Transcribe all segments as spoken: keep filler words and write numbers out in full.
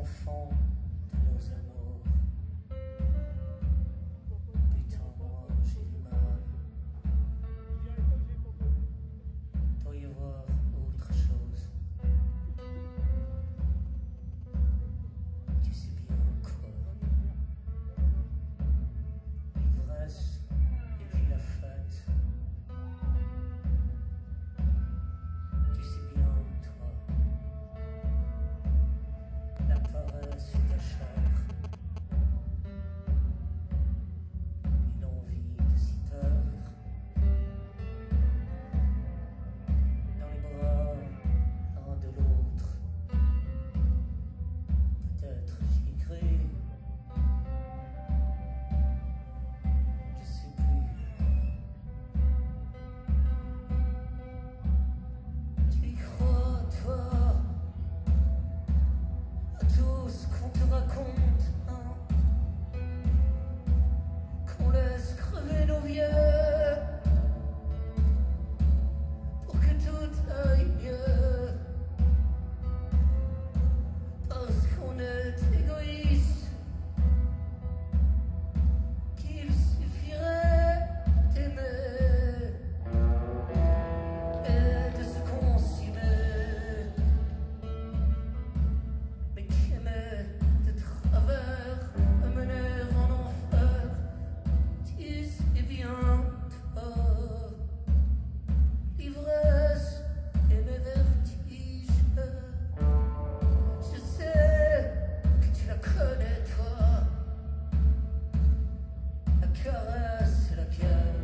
enfants de nos amours. Putain, moi j'ai du mal. Doit y avoir autre chose. Tu sais bien quoi? L'ivresse et puis la fête. Tu sais bien, toi, la paresse sur ta chair, une envie de s'y perdre dans les bras l'un de l'autre. Peut-être j'y crie, je sais plus. Tu y crois, toi, à tout ce qu'on te raconte, hein, qu'on laisse crever nos vieux pour que tout aille mieux, parce qu'on est égoïste, qu'il suffirait d'aimer et de se consumer, mais qui aimait de travers à mener en enfer. Tu sais bien, toi, l'ivresse et mes vertiges. Je sais que tu la connais, toi, la caresse et la guerre,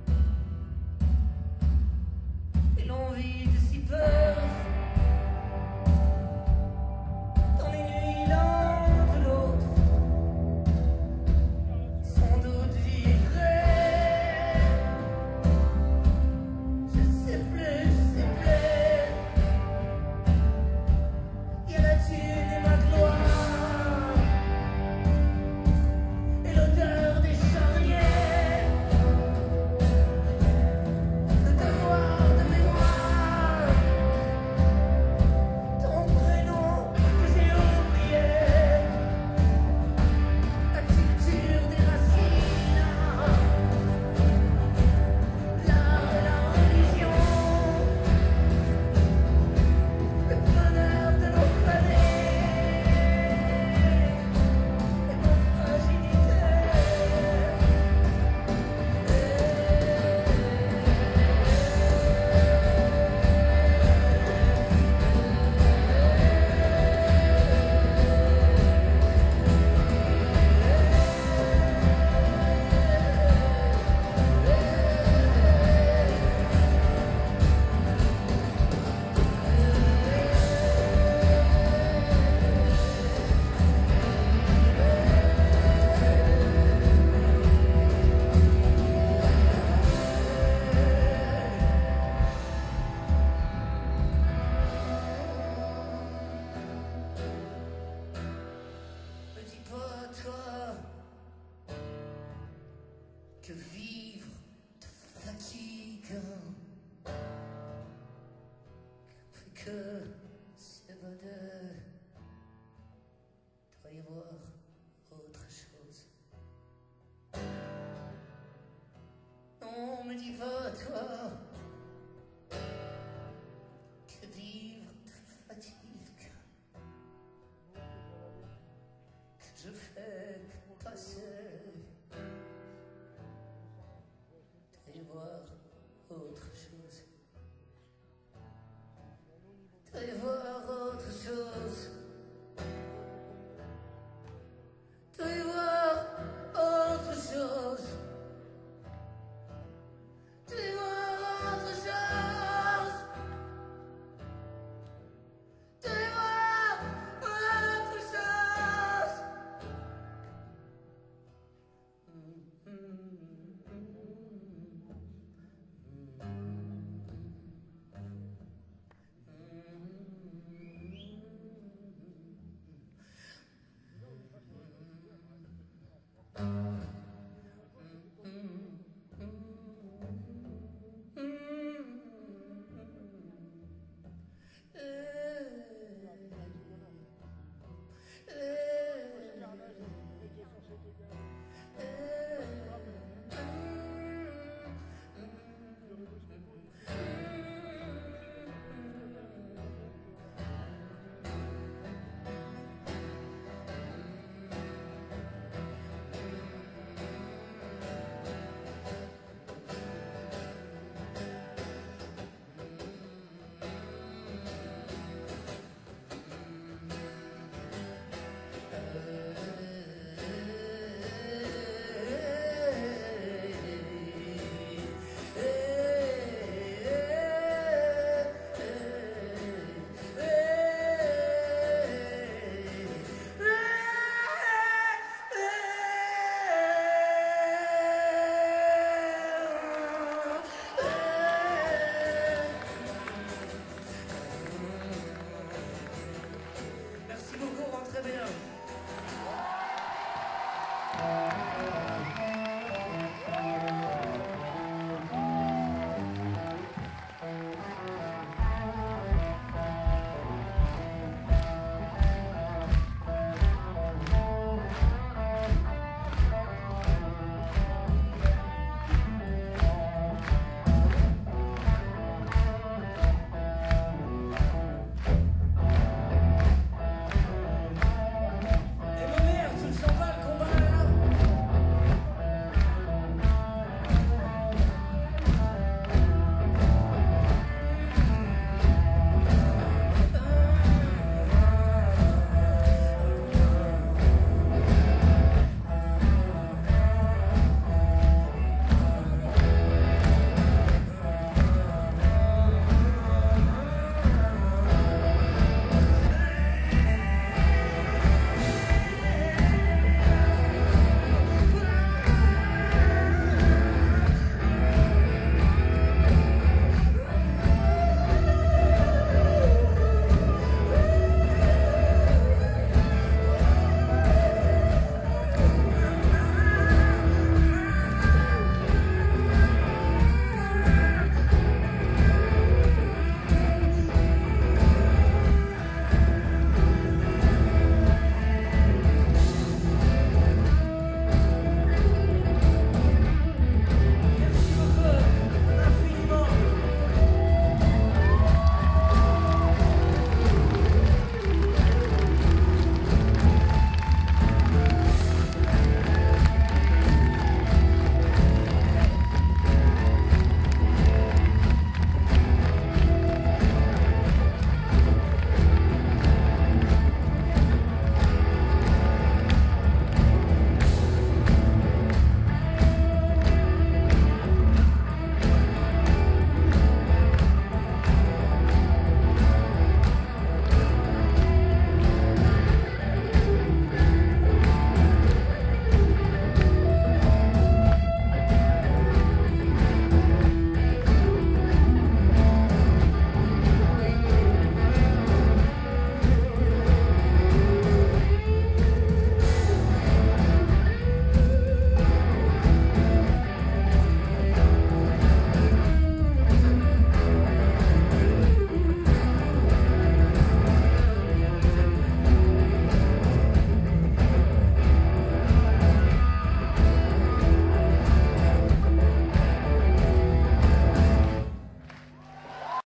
et l'envie de s'y perdre dans les nuits l'un de l'autre, sans doute vivrai. Je sais plus, je sais plus. Il y a la thune et ma gloire, et l'odeur des charniers, le devoir de mémoire, ton prénom que j'ai oublié, la culture des racines, l'art et la religion, le bonheur de nos familles et nos fragilités. Me dis pas, toi, que vivre te fatigue, que s'évader, doit y avoir autre chose. Non, me dis pas, toi,